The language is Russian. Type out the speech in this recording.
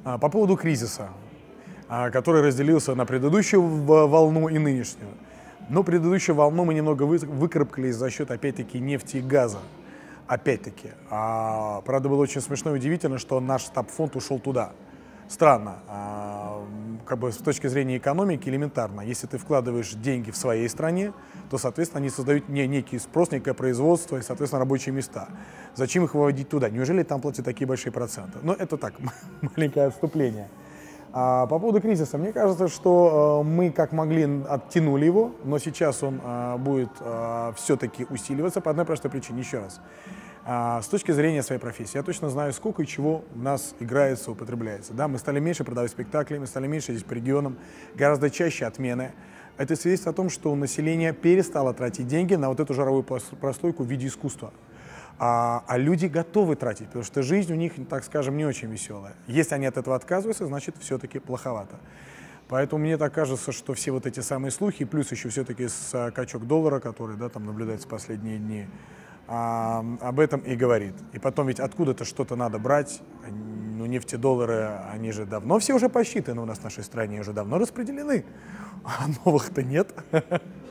По поводу кризиса, который разделился на предыдущую волну и нынешнюю. Но предыдущую волну мы немного выкарабкались за счет, опять-таки, нефти и газа. Опять-таки. Правда, было очень смешно и удивительно, что наш стабфонд ушел туда. Странно. Как бы с точки зрения экономики элементарно. Если ты вкладываешь деньги в своей стране, то, соответственно, они создают некий спрос, некое производство и, соответственно, рабочие места. Зачем их выводить туда? Неужели там платят такие большие проценты? Но это так, маленькое отступление. По поводу кризиса, мне кажется, что мы как могли оттянули его, но сейчас он будет все-таки усиливаться по одной простой причине. Еще раз. С точки зрения своей профессии, я точно знаю, сколько и чего у нас играется, употребляется. Да, мы стали меньше продавать спектакли, мы стали меньше ездить по регионам, гораздо чаще отмены. Это свидетельствует о том, что население перестало тратить деньги на вот эту жировую прослойку в виде искусства. А люди готовы тратить, потому что жизнь у них, так скажем, не очень веселая. Если они от этого отказываются, значит, все-таки плоховато. Поэтому мне так кажется, что все вот эти самые слухи, плюс еще все-таки скачок доллара, который, да, там наблюдается в последние дни, об этом и говорит. И потом ведь откуда-то что-то надо брать. Ну, нефти, доллары, они же давно все уже посчитаны у нас в нашей стране, уже давно распределены. А новых-то нет.